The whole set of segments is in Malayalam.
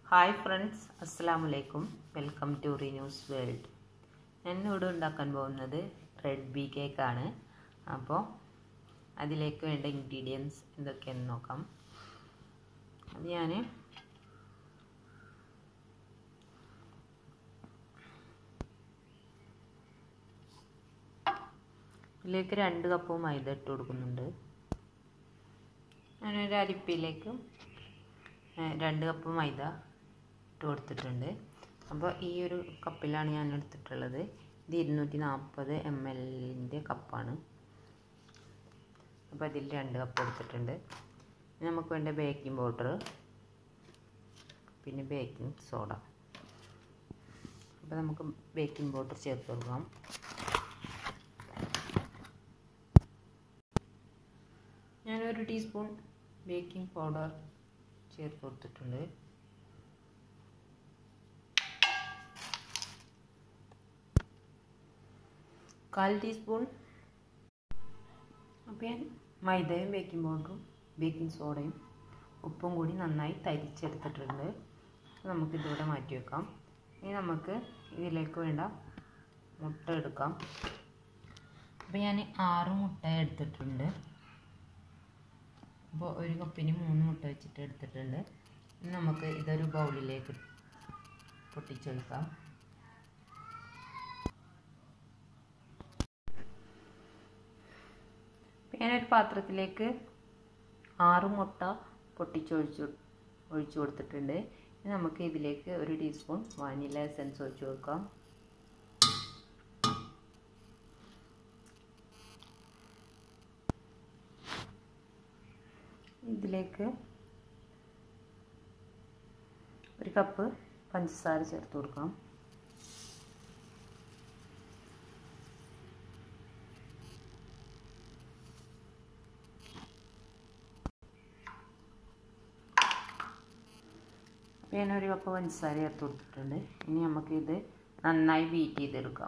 Hi friends, Assalamualaikum. Welcome to RINUS world. ഞാൻ ഇവിടെ ഉണ്ടാക്കാൻ പോകുന്നത് Redbee കേക്ക് ആണ്. അപ്പോൾ അതിലേക്ക് വേണ്ട ഇൻഗ്രീഡിയൻസ് എന്തൊക്കെയാണെന്ന് നോക്കാം. അത് ഞാൻ ഇതിലേക്ക് 2 കപ്പ് മൈദ ഇട്ട് കൊടുക്കുന്നുണ്ട്. ഞാൻ ഒരു അരിപ്പയിലേക്ക് 2 കപ്പ് മൈദ ഇട്ട് കൊടുത്തിട്ടുണ്ട്. അപ്പോൾ ഈ ഒരു കപ്പിലാണ് ഞാൻ എടുത്തിട്ടുള്ളത്. ഇത് 240 ml കപ്പാണ്. അപ്പോൾ അതിൽ 2 കപ്പ് എടുത്തിട്ടുണ്ട്. നമുക്ക് വേണ്ട ബേക്കിംഗ് പൗഡർ, പിന്നെ ബേക്കിംഗ് സോഡ. അപ്പോൾ നമുക്ക് ബേക്കിംഗ് പൗഡർ ചേർത്ത് കൊടുക്കാം. ഞാൻ 1 ടീസ്പൂൺ ബേക്കിംഗ് പൗഡർ ചേർത്ത് കൊടുത്തിട്ടുണ്ട്. കാൽ ടീസ്പൂൺ. അപ്പോൾ ഞാൻ മൈദയും ബേക്കിംഗ് പൗഡറും ബേക്കിംഗ് സോഡയും ഉപ്പും കൂടി നന്നായി തരിച്ചെടുത്തിട്ടുണ്ട്. നമുക്കിതിവിടെ മാറ്റി വെക്കാം. ഇനി നമുക്ക് ഇതിലേക്ക് വേണ്ട മുട്ട എടുക്കാം. അപ്പോൾ ഞാൻ 6 മുട്ട എടുത്തിട്ടുണ്ട്. അപ്പോൾ 1 കപ്പിന് 3 മുട്ട വെച്ചിട്ട് എടുത്തിട്ടുണ്ട്. ഇനി നമുക്ക് ഇതൊരു ബൗളിലേക്ക് പൊട്ടിച്ചെടുക്കാം. ഞാനൊരു പാത്രത്തിലേക്ക് 6 മുട്ട ഒഴിച്ചു കൊടുത്തിട്ടുണ്ട്. ഇനി നമുക്ക് ഇതിലേക്ക് 1 ടീസ്പൂൺ വാനില എസൻസ് ഒഴിച്ചു കൊടുക്കാം. ഇതിലേക്ക് 1 കപ്പ് പഞ്ചസാര ചേർത്ത് കൊടുക്കാം. ഞാൻ 1 കപ്പ് പഞ്ചസാര ചേർത്ത് കൊടുത്തിട്ടുണ്ട്. ഇനി നമുക്കിത് നന്നായി ബീറ്റ് ചെയ്തെടുക്കാം.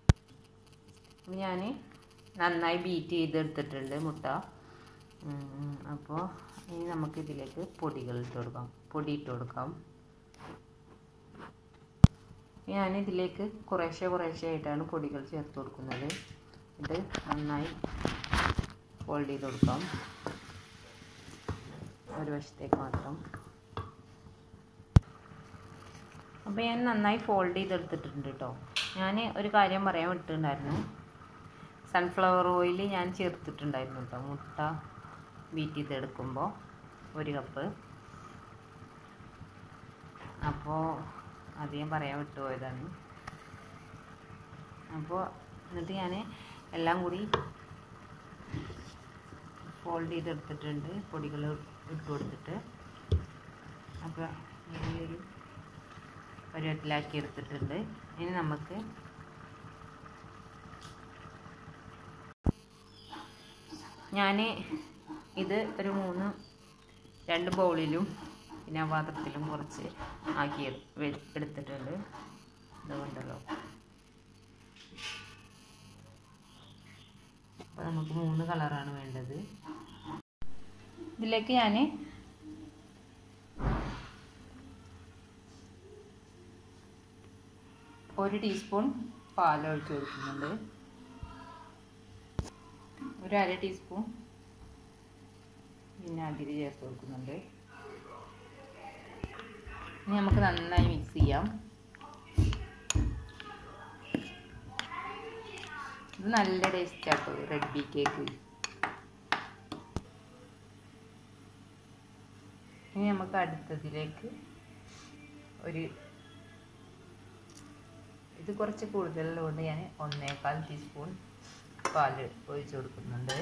ഞാൻ നന്നായി ബീറ്റ് ചെയ്തെടുത്തിട്ടുണ്ട് മുട്ട. അപ്പോൾ ഇനി നമുക്കിതിലേക്ക് പൊടി ഇട്ട് കൊടുക്കാം. ഞാനിതിലേക്ക് കുറേശ്ശെ ആയിട്ടാണ് പൊടികൾ ചേർത്ത് കൊടുക്കുന്നത്. ഇത് നന്നായി ഫോൾഡ് ചെയ്ത് കൊടുക്കാം, ഒരു വശത്തേക്ക് മാത്രം. അപ്പോൾ ഞാൻ നന്നായി ഫോൾഡ് ചെയ്തെടുത്തിട്ടുണ്ട് കേട്ടോ. ഞാൻ ഒരു കാര്യം പറയാൻ വിട്ടിട്ടുണ്ടായിരുന്നു. സൺഫ്ലവർ ഓയിൽ ഞാൻ ചേർത്തിട്ടുണ്ടായിരുന്നു കേട്ടോ മുട്ട ബീറ്റ് ചെയ്തെടുക്കുമ്പോൾ 1 കപ്പ്. അപ്പോൾ അത് ഞാൻ പറയാൻ വിട്ടുപോയതാണ്. അപ്പോൾ എന്നിട്ട് ഞാൻ എല്ലാം കൂടി ഫോൾഡ് ചെയ്തെടുത്തിട്ടുണ്ട്, പൊടികൾ ഇട്ട് കൊടുത്തിട്ട്. അപ്പോൾ ഈ ഒരു പരുവത്തിലാക്കി എടുത്തിട്ടുണ്ട്. ഇനി നമുക്ക് ഞാൻ ഇത് ഒരു 2 ബൗളിലും പിന്നെ പാത്രത്തിലും കുറച്ച് ആക്കി എടുത്തിട്ടുണ്ട്. ഇതുകൊണ്ടല്ലോ. അപ്പോൾ നമുക്ക് 3 കളറാണ് വേണ്ടത്. ഇതിലേക്ക് ഞാൻ 1 ടീസ്പൂൺ പാൽ ഒഴിച്ച് കൊടുക്കുന്നുണ്ട്. 1/2 ടീസ്പൂൺ വിനാഗിരി ചേർത്ത് കൊടുക്കുന്നുണ്ട്. ഇനി നമുക്ക് നന്നായി മിക്സ് ചെയ്യാം. ഇത് നല്ല ടേസ്റ്റ് ആട്ടോ റെഡ്ബീ കേക്ക്. ഇനി നമുക്ക് അടുത്തതിലേക്ക് ഇത് കുറച്ച് കൂടുതലുള്ളതുകൊണ്ട് ഞാൻ 1/4 ടീസ്പൂൺ പാൽ ഒഴിച്ച് കൊടുക്കുന്നുണ്ട്.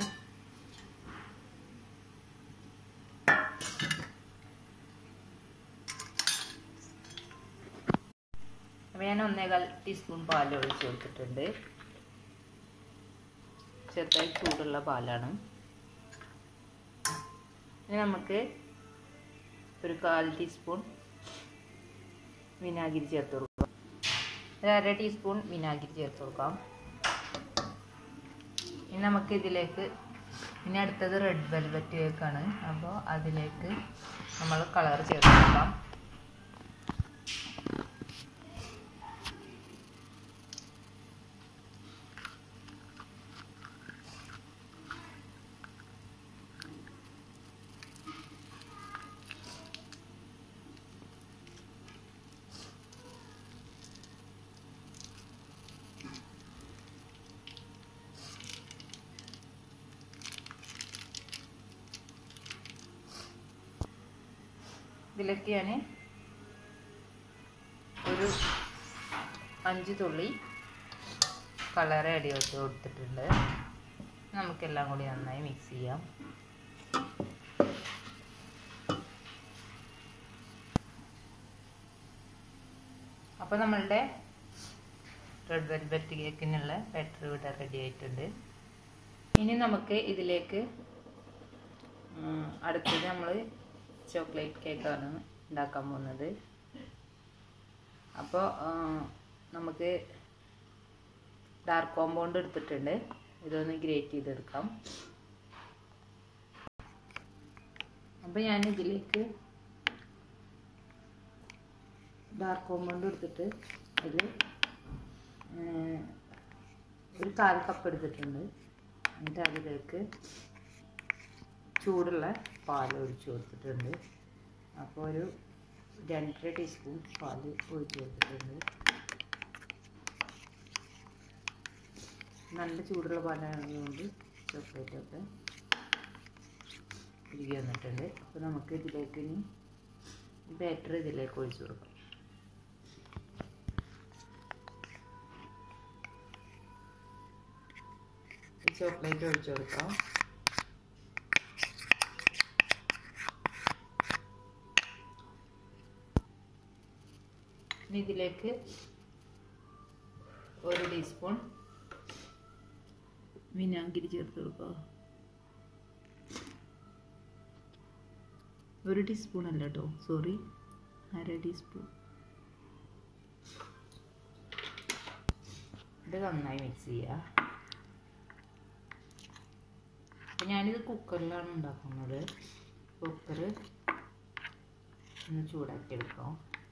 അപ്പോൾ ഞാൻ 1/4 ടീസ്പൂൺ പാൽ ഒഴിച്ച് കൊടുത്തിട്ടുണ്ട്. ചെറുതായി ചൂടുള്ള പാലാണ്. ഇനി നമുക്ക് 1/4 ടീസ്പൂൺ വിനാഗിരി ചേർത്ത് കൊടുക്കാം. 1/2 ടീസ്പൂൺ വിനാഗിരി ചേർത്ത് കൊടുക്കാം. ഇനി നമുക്ക് ഇതിലേക്ക് ഇനി അടുത്തത് റെഡ് വെൽവെറ്റ് കേക്കാണ്. അപ്പോൾ അതിലേക്ക് നമ്മൾ കളർ ചേർത്ത് കൊടുക്കാം. ഇതിലേക്ക് ഞാൻ ഒരു 5 തുള്ളി കളർ ആഡ് ചെയ്ത് കൊടുത്തിട്ടുണ്ട്. നമുക്കെല്ലാം കൂടി നന്നായി മിക്സ് ചെയ്യാം. അപ്പോൾ നമ്മളുടെ റെഡ് വെൽവെറ്റ് കേക്കിനുള്ള ബാറ്റർ ഇവിടെ റെഡി ആയിട്ടുണ്ട്. ഇനി നമുക്ക് ഇതിലേക്ക് അടുത്തത് നമ്മൾ ചോക്ലേറ്റ് കേക്കാണ് ഉണ്ടാക്കാൻ പോകുന്നത്. അപ്പോൾ നമുക്ക് ഡാർക്ക് കോമ്പൗണ്ട് എടുത്തിട്ടുണ്ട്. ഇതൊന്ന് ഗ്രേറ്റ് ചെയ്തെടുക്കാം. അപ്പോൾ ഞാൻ ഇതിലേക്ക് ഡാർക്ക് കോമ്പൗണ്ട് എടുത്തിട്ട് അതിൽ ഒരു 1/4 കപ്പ് എടുത്തിട്ടുണ്ട്. എന്നിട്ട് അതിലേക്ക് ചൂടുള്ള പാൽ ഒഴിച്ച് കൊടുത്തിട്ടുണ്ട്. അപ്പോൾ ഒരു 2 ടീസ്പൂൺ പാൽ ഒഴിച്ച് കൊടുത്തിട്ടുണ്ട്. നല്ല ചൂടുള്ള പാലായതുകൊണ്ട് ചോക്ലേറ്റൊക്കെ ഉരുകി വന്നിട്ടുണ്ട്. അപ്പോൾ നമുക്ക് ഇതിലേക്ക് ഇനി ബാറ്റർ ഇതിലേക്ക് ഒഴിച്ച് കൊടുക്കാം. ചോക്ലേറ്റ് ഒഴിച്ച് കൊടുക്കാം. ഇനി ഇതിലേക്ക് 1 ടീസ്പൂൺ വിനാഗിരി ചേർത്ത് കൊടുക്കുക. 1 ടീസ്പൂൺ അല്ല കേട്ടോ, സോറി, 1/2 ടീസ്പൂൺ. ഇത് നന്നായി മിക്സ് ചെയ്യുക. അപ്പോൾ ഞാനിത് കുക്കറിലാണ് ഉണ്ടാക്കുന്നത്. കുക്കർ ഒന്ന് ചൂടാക്കി എടുക്കാം.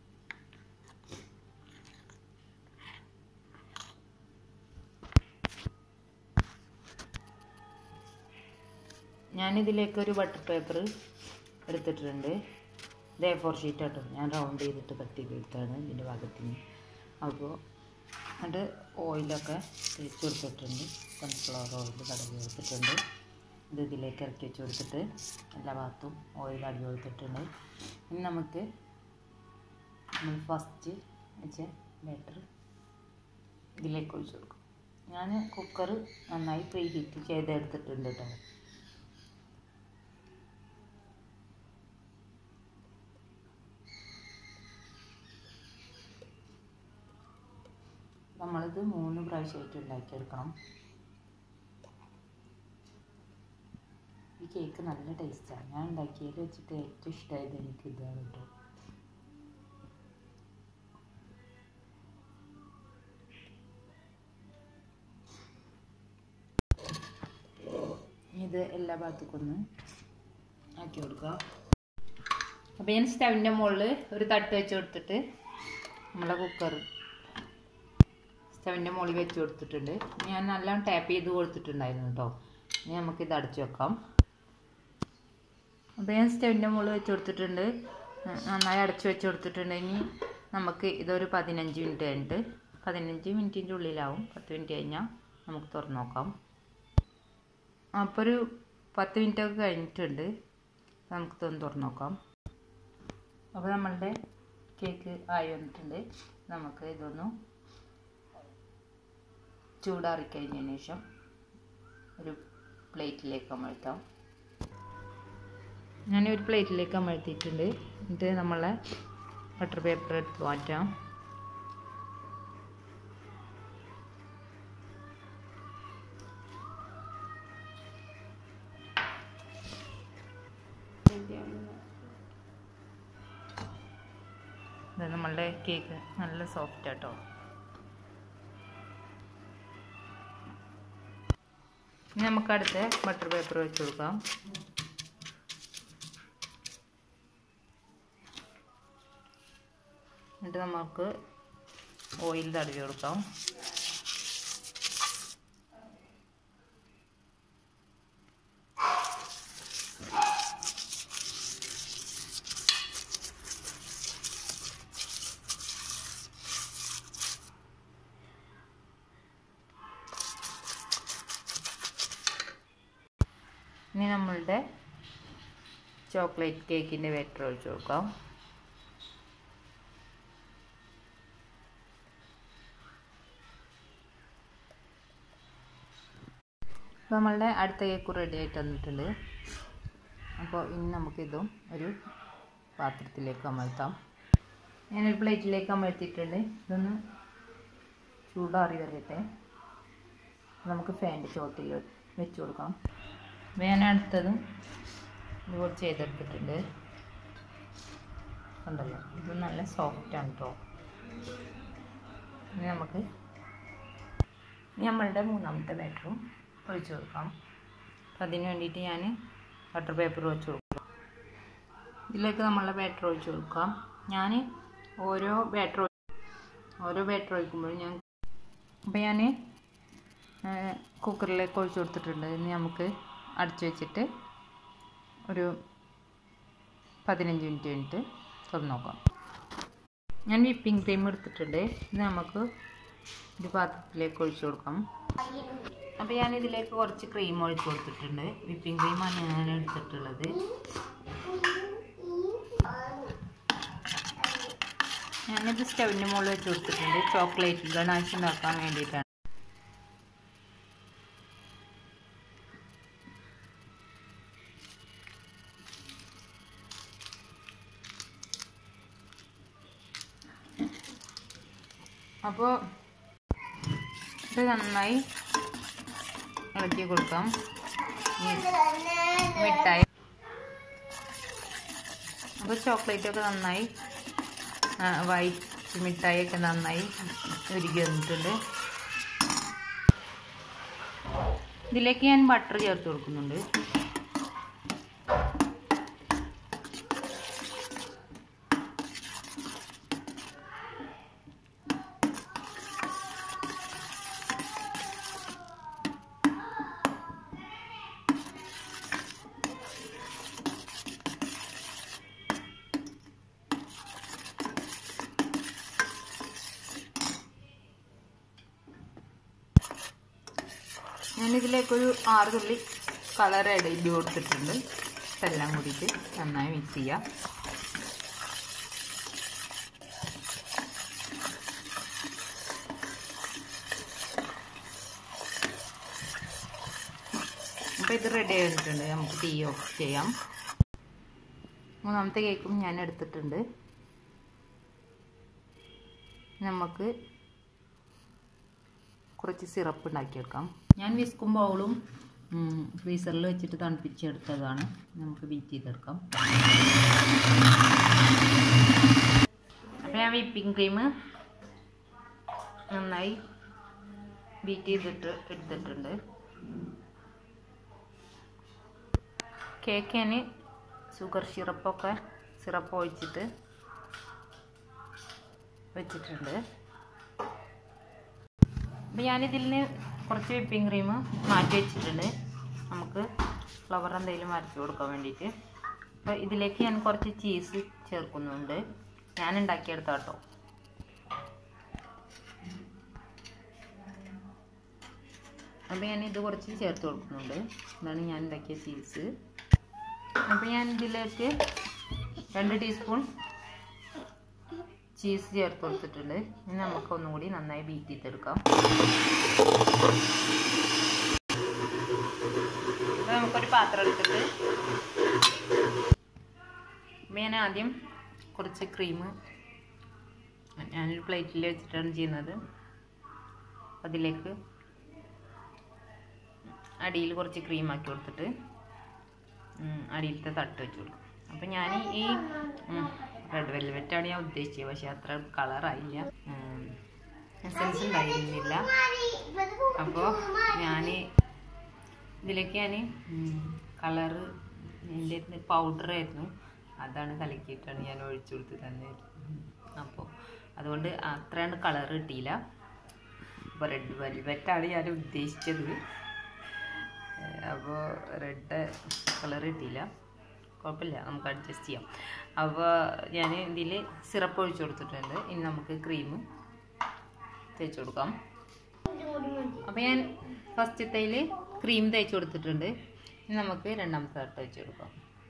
ഞാനിതിലേക്ക് ഒരു ബട്ടർ പേപ്പർ എടുത്തിട്ടുണ്ട്. ഇത് A4 ഷീറ്റ് ആട്ടോ, ഞാൻ റൗണ്ട് ചെയ്തിട്ട് കട്ട് ചെയ്തെടുത്താണ് ഇതിൻ്റെ ഭാഗത്തിന്. അപ്പോൾ അത് ഓയിലൊക്കെ തേച്ച് കൊടുത്തിട്ടുണ്ട്. സൺഫ്ലവർ ഓയിൽ കടക്കി കൊടുത്തിട്ടുണ്ട്. ഇത് ഇതിലേക്ക് ഇറക്കി വെച്ച് കൊടുത്തിട്ട് എല്ലാ ഭാഗത്തും ഓയിൽ അടി കൊടുത്തിട്ടുണ്ട്. ഇനി നമുക്ക് നമ്മൾ ഫസ്റ്റ് വെച്ച ബാറ്റർ ഇതിലേക്ക് ഒഴിച്ച് കൊടുക്കും. ഞാൻ കുക്കർ നന്നായി പ്രീ ഹീറ്റ് ചെയ്തെടുത്തിട്ടുണ്ട് കേട്ടോ. നമ്മളിത് 3 പ്രാവശ്യമായിട്ട് ഉണ്ടാക്കിയെടുക്കണം. ഈ കേക്ക് നല്ല ടേസ്റ്റാണ്. ഞാൻ ഉണ്ടാക്കിയതിൽ വെച്ചിട്ട് ഏറ്റവും ഇഷ്ടമായത് എനിക്ക് ഇതാണ് കേട്ടോ. ഇത് എല്ലാ ഭാഗത്തേക്കും ഒന്ന് ആക്കി കൊടുക്കുക. അപ്പോൾ ഞാൻ സ്റ്റവിൻ്റെ മുകളിൽ ഒരു തട്ട് വെച്ച് കൊടുത്തിട്ട് നമ്മളെ കുക്കർ സ്റ്റവിൻ്റെ മുകളിൽ വെച്ച് കൊടുത്തിട്ടുണ്ട്. ഞാൻ നല്ലോണം ടാപ്പ് ചെയ്ത് കൊടുത്തിട്ടുണ്ടായിരുന്നു കേട്ടോ. ഇനി നമുക്കിത് അടച്ചു വെക്കാം. അപ്പോൾ ഞാൻ സ്റ്റവിൻ്റെ മുകളിൽ വെച്ച് കൊടുത്തിട്ടുണ്ട്, നന്നായി അടച്ചു വെച്ച് കൊടുത്തിട്ടുണ്ട്. ഇനി നമുക്ക് ഇതൊരു 15 മിനിറ്റ് കഴിഞ്ഞിട്ട് 15 മിനിറ്റിൻ്റെ ഉള്ളിലാവും. 10 മിനിറ്റ് കഴിഞ്ഞാൽ നമുക്ക് തുറന്ന് നോക്കാം. അപ്പോൾ ഒരു 10 മിനിറ്റൊക്കെ കഴിഞ്ഞിട്ടുണ്ട്. നമുക്കിതൊന്ന് തുറന്ന് നോക്കാം. അപ്പോൾ നമ്മളുടെ കേക്ക് ആയി വന്നിട്ടുണ്ട്. നമുക്ക് ഇതൊന്ന് ചൂടാറി കഴിഞ്ഞതിന് ശേഷം ഒരു പ്ലേറ്റിലേക്ക് അമഴ്ത്താം. ഞാനൊരു പ്ലേറ്റിലേക്ക് അമഴ്ത്തിയിട്ടുണ്ട്. എന്നിട്ട് നമ്മളെ ബട്ടർ പേപ്പർ എടുത്ത് മാറ്റാം. ഇത് നമ്മളുടെ കേക്ക് നല്ല സോഫ്റ്റ് ആട്ടോ. ഇനി നമുക്ക് അടുത്ത ബട്ടർ പേപ്പർ വെച്ച് കൊടുക്കാം. എന്നിട്ട് നമുക്ക് ഓയിൽ തടവി കൊടുക്കാം. ഇനി നമ്മളുടെ ചോക്ലേറ്റ് കേക്കിൻ്റെ ബാറ്റർ ഒഴിച്ച് കൊടുക്കാം. അപ്പോൾ നമ്മളുടെ അടുത്ത കേക്ക് റെഡി ആയിട്ട് വന്നിട്ടുണ്ട്. അപ്പോൾ ഇനി നമുക്കിതും ഒരു പാത്രത്തിലേക്ക് അമർത്താം. ഞാനൊരു പ്ലേറ്റിലേക്ക് അമർത്തിയിട്ടുണ്ട്. ഇതൊന്ന് ചൂടാറി വരട്ടെ. നമുക്ക് ഫാനിൻ്റെ ചോട്ടിൽ വെച്ച് കൊടുക്കാം. അപ്പോൾ ഞാൻ അടുത്തതും ഇതുപോലെ ചെയ്തെടുത്തിട്ടുണ്ട്. ഉണ്ടല്ലോ, ഇത് നല്ല സോഫ്റ്റാണ് കേട്ടോ. ഇനി നമുക്ക് നമ്മളുടെ മൂന്നാമത്തെ ബാറ്ററും ഒഴിച്ച് കൊടുക്കാം. അപ്പം അതിന് വേണ്ടിയിട്ട് ഞാൻ ബട്ടർ പേപ്പർ വെച്ച് കൊടുക്കാം. ഇതിലേക്ക് നമ്മളുടെ ബാറ്റർ ഒഴിച്ച് കൊടുക്കാം. ഞാൻ ഓരോ ബാറ്റർ ഒഴിക്കുമ്പോഴും അപ്പോൾ ഞാൻ കുക്കറിലേക്ക് ഒഴിച്ച് കൊടുത്തിട്ടുണ്ട്. ഇനി നമുക്ക് അടച്ച് വെച്ചിട്ട് ഒരു 15 മിനിറ്റ് കഴിഞ്ഞിട്ട് തുറന്ന് നോക്കാം. ഞാൻ വിപ്പിംഗ് ക്രീം എടുത്തിട്ടുണ്ട്. ഇത് നമുക്ക് ഒരു പാത്രത്തിലേക്ക് ഒഴിച്ച് കൊടുക്കാം. അപ്പോൾ ഞാനിതിലേക്ക് കുറച്ച് ക്രീം ഒഴിച്ച് കൊടുത്തിട്ടുണ്ട്. വിപ്പിംഗ് ക്രീമാണ് ഞാൻ എടുത്തിട്ടുള്ളത്. ഞാനിത് സ്റ്റവിൻ്റെ മുകളിൽ വെച്ച് കൊടുത്തിട്ടുണ്ട്. ചോക്ലേറ്റ് ഗണാശ് ഉണ്ടാക്കാൻ വേണ്ടിയിട്ടാണ്. അപ്പോൾ ഇത് നന്നായി ഇളക്കി കൊടുക്കാം. മിഠായി അപ്പോൾ ചോക്ലേറ്റൊക്കെ നന്നായി വൈറ്റ് മിഠായിയൊക്കെ നന്നായി ഉരുകി വന്നിട്ടുണ്ട്. ഇതിലേക്ക് ഞാൻ ബട്ടർ ചേർത്ത് കൊടുക്കുന്നുണ്ട്. ഞാനിതിലേക്കൊരു 6 തുള്ളി കളർ ആഡ് ചെയ്ത് കൊടുത്തിട്ടുണ്ട്. എല്ലാം കൂടിയിട്ട് നന്നായി മിക്സ് ചെയ്യാം. അപ്പോൾ ഇത് റെഡി ആയിട്ടുണ്ട്. നമുക്ക് തീ ഓഫ് ചെയ്യാം. മൂന്നാമത്തെ കേക്കും ഞാൻ എടുത്തിട്ടുണ്ട്. നമുക്ക് കുറച്ച് സിറപ്പ് ഉണ്ടാക്കിയെടുക്കാം. ഞാൻ വിസ്കും ബൗളും ഫ്രീസറിൽ വെച്ചിട്ട് തണുപ്പിച്ചെടുത്തതാണ്. നമുക്ക് ബീറ്റ് ചെയ്തെടുക്കാം. അപ്പോൾ ഞാൻ വിപ്പിംഗ് ക്രീം നന്നായി ബീറ്റ് ചെയ്തിട്ട് എടുത്തിട്ടുണ്ട്. കേക്ക് ഞാൻ ഷുഗർ സിറപ്പ് ഒഴിച്ചിട്ട് വെച്ചിട്ടുണ്ട്. അപ്പോൾ ഞാനിതിൽ നിന്ന് കുറച്ച് വിപ്പിംഗ് ക്രീം മാറ്റി വെച്ചിട്ടുണ്ട്. നമുക്ക് ഫ്ലവർ എന്തെങ്കിലും വരച്ച് കൊടുക്കാൻ വേണ്ടിയിട്ട്. അപ്പോൾ ഇതിലേക്ക് ഞാൻ കുറച്ച് ചീസ് ചേർക്കുന്നുണ്ട്. ഞാൻ ഉണ്ടാക്കിയെടുത്ത കേട്ടോ. അപ്പോൾ ഞാനിത് കുറച്ച് ചേർത്ത് കൊടുക്കുന്നുണ്ട്. ഇതാണ് ഞാൻ ഉണ്ടാക്കിയ ചീസ്. അപ്പോൾ ഞാൻ ഇതിലേക്ക് 2 ടീസ്പൂൺ ചീസ് ചേർത്ത് കൊടുത്തിട്ടുണ്ട്. ഇനി നമുക്ക് ഒന്നുകൂടി നന്നായി ബീറ്റ് ചെയ്തെടുക്കാം. അപ്പോൾ നമുക്കൊരു പാത്രം എടുത്തിട്ട് ഞാൻ ആദ്യം കുറച്ച് ക്രീം ഞാനൊരു പ്ലേറ്റിൽ വെച്ചിട്ടാണ് ചെയ്യുന്നത്. അതിലേക്ക് അടിയിൽ കുറച്ച് ക്രീം ആക്കി കൊടുത്തിട്ട് അടിയിലത്തെ തട്ട് വെച്ച് കൊടുക്കും. അപ്പോൾ ഞാൻ ഈ റെഡ് വെൽവെറ്റാണ് ഞാൻ ഉദ്ദേശിച്ചത്. പക്ഷെ അത്ര കളറായില്ല, എസൻസ് ഉണ്ടായിരുന്നില്ല. അപ്പോൾ ഞാൻ ഇതിലേക്ക് കളറ് എൻ്റെ പൗഡറായിരുന്നു, അതാണ് കലക്കിയിട്ടാണ് ഞാൻ ഒഴിച്ചു കൊടുത്ത് തന്നെ. അപ്പോൾ അതുകൊണ്ട് അത്രയാണ് കളർ കിട്ടിയില്ല. അപ്പോൾ റെഡ് വെൽവെറ്റാണ് ഞാൻ ഉദ്ദേശിച്ചത്. അപ്പോൾ റെഡ് കളർ കിട്ടിയില്ല, കുഴപ്പമില്ല, നമുക്ക് അഡ്ജസ്റ്റ് ചെയ്യാം. അപ്പോൾ ഞാൻ ഇതിൽ സിറപ്പ് ഒഴിച്ചു കൊടുത്തിട്ടുണ്ട്. ഇനി നമുക്ക് ക്രീം തേച്ച് കൊടുക്കാം. അപ്പോൾ ഞാൻ ഫസ്റ്റത്തേൽ ക്രീം തേച്ച് കൊടുത്തിട്ടുണ്ട്. ഇനി നമുക്ക് രണ്ടാമത്തെ തട്ട് വെച്ച് കൊടുക്കാം.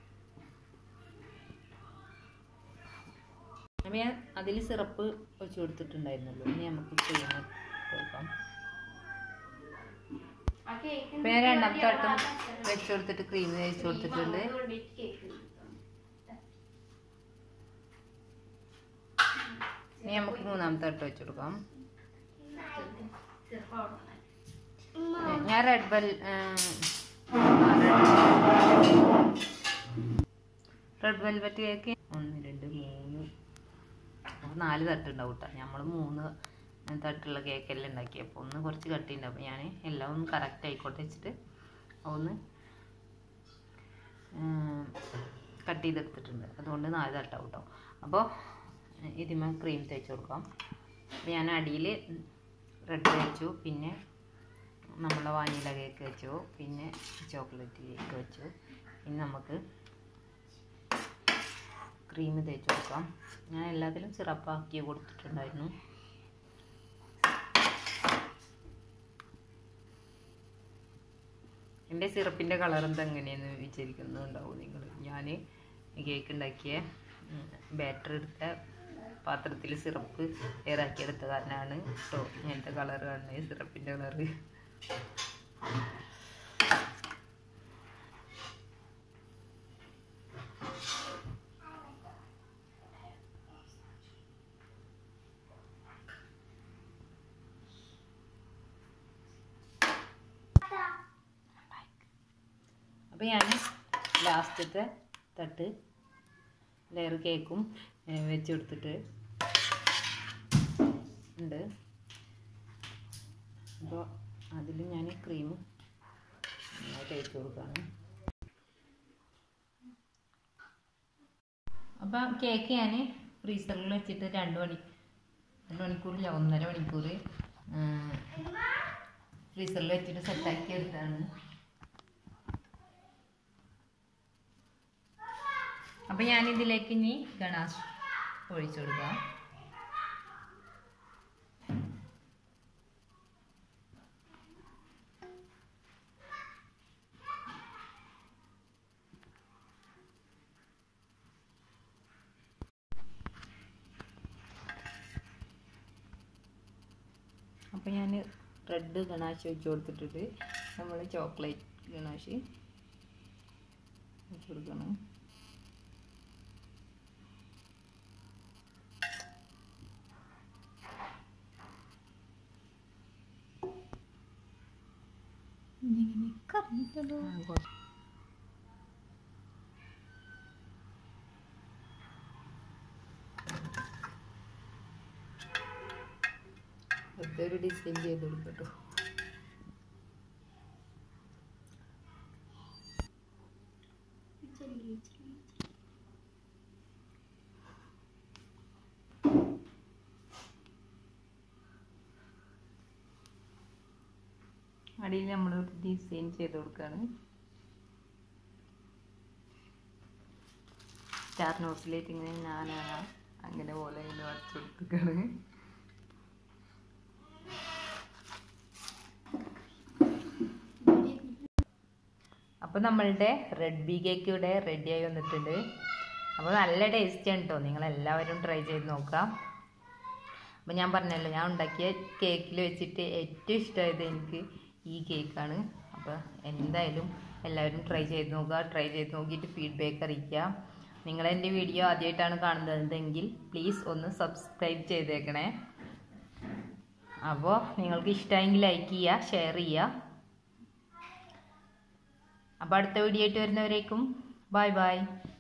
അപ്പോൾ ഞാൻ അതിൽ സിറപ്പ് ഒഴിച്ച് കൊടുത്തിട്ടുണ്ടായിരുന്നല്ലോ. ഇനി നമുക്ക് ക്രീം കൊടുക്കാം. പിന്നെ രണ്ടാമത്തെ വട്ടം വെച്ച് കൊടുത്തിട്ട് ക്രീം തേച്ച് കൊടുത്തിട്ടുണ്ട്. ഇനി നമുക്ക് മൂന്നാമത്തെ വട്ടം വെച്ച് കൊടുക്കാം. ഞാൻ റെഡ് വെൽവെറ്റ് കേക്ക് 1 2 3 4 തട്ടുണ്ടാവും കേട്ടോ. നമ്മൾ 3 തട്ടുള്ള കേക്കെല്ലാം ഉണ്ടാക്കിയപ്പോൾ ഒന്ന് കുറച്ച് കട്ടിയുണ്ട്. അപ്പോൾ ഞാൻ എല്ലാം ഒന്ന് കറക്റ്റ് ആയിക്കോട്ടെ വെച്ചിട്ട് ഒന്ന് കട്ട് ചെയ്തെടുത്തിട്ടുണ്ട്. അതുകൊണ്ട് 4 തട്ടാവും കേട്ടോ. അപ്പോൾ ഇതിമേ ക്രീം തേച്ച് കൊടുക്കാം. അപ്പോൾ ഞാൻ അടിയിൽ റെഡ് വെച്ചു, പിന്നെ നമ്മളെ വാനില കേക്ക് വെച്ചു, പിന്നെ ചോക്ലേറ്റ് കേക്ക് വെച്ചു. ഇനി നമുക്ക് ക്രീം തേച്ച് കൊടുക്കാം. ഞാൻ എല്ലാത്തിലും സിറപ്പാക്കി കൊടുത്തിട്ടുണ്ടായിരുന്നു. എൻ്റെ സിറപ്പിൻ്റെ കളർ എന്താ എങ്ങനെയെന്ന് വിചാരിക്കുന്നുണ്ടാവും നിങ്ങൾ. ഞാൻ കേക്ക് ഉണ്ടാക്കിയ ബാറ്റർ എടുത്ത പാത്രത്തിൽ സിറപ്പ് ഏറാക്കിയെടുത്ത കാരണമാണ് കേട്ടോ ഇങ്ങനത്തെ കളർ കാണുന്നത്, സിറപ്പിൻ്റെ കളറ്. അപ്പോൾ ഞാൻ ലാസ്റ്റത്തെ തട്ട് ലെയർ കേക്കും വെച്ച് കൊടുത്തിട്ട് ഉണ്ട്. അപ്പോൾ അതിൽ ഞാൻ ക്രീം തേച്ച് കൊടുക്കുകയാണ്. അപ്പോൾ കേക്ക് ഞാൻ ഫ്രീസറിൽ വെച്ചിട്ട് 2 മണിക്കൂറില്ല 1.5 മണിക്കൂർ ഫ്രീസറിൽ വെച്ചിട്ട് സെറ്റാക്കി എടുത്താണ്. അപ്പോൾ ഞാനിതിലേക്ക് ഇനി ഗണാഷ് ഒഴിച്ചു കൊടുക്കാം. അപ്പോൾ ഞാൻ റെഡ് ഗണാഷ് വെച്ച് കൊടുത്തിട്ടുണ്ട്. നമ്മൾ ചോക്ലേറ്റ് ഗണാഷ് വെച്ച് കൊടുക്കണം. ഒരു ഡിസൈൻ ചെയ്ത് കൊടുക്കട്ടോ. അടിയിൽ നമ്മൾ ഡിസൈൻ ചെയ്ത് കൊടുക്കുകയാണ്. സ്റ്റാർ നോസിലേക്ക് ഇങ്ങനെ ഞാനാണ് അങ്ങനെ പോലെ ഇങ്ങനെ വരച്ചു കൊടുക്കുകയാണ്. അപ്പോൾ നമ്മളുടെ റെഡ്ബി കേക്ക് ഇവിടെ റെഡിയായി വന്നിട്ടുണ്ട്. അപ്പോൾ നല്ല ടേസ്റ്റാണ് കേട്ടോ. നിങ്ങളെല്ലാവരും ട്രൈ ചെയ്ത് നോക്കാം. അപ്പോൾ ഞാൻ പറഞ്ഞല്ലോ, ഞാൻ ഉണ്ടാക്കിയ കേക്കിൽ വെച്ചിട്ട് ഏറ്റവും ഇഷ്ടമായത് എനിക്ക് ഈ കേക്കാണ്. അപ്പോൾ എന്തായാലും എല്ലാവരും ട്രൈ ചെയ്ത് നോക്കുക. ട്രൈ ചെയ്ത് നോക്കിയിട്ട് ഫീഡ്ബാക്ക് അറിയിക്കുക. നിങ്ങളെൻ്റെ വീഡിയോ ആദ്യമായിട്ടാണ് കാണുന്നതെങ്കിൽ പ്ലീസ് ഒന്ന് സബ്സ്ക്രൈബ് ചെയ്തേക്കണേ. അപ്പോൾ നിങ്ങൾക്ക് ഇഷ്ടമെങ്കിൽ ലൈക്ക് ചെയ്യുക, ഷെയർ ചെയ്യുക. അപ്പോൾ അടുത്ത വീഡിയോ ആയിട്ട് വരുന്നവരേക്കും ബൈ ബൈ.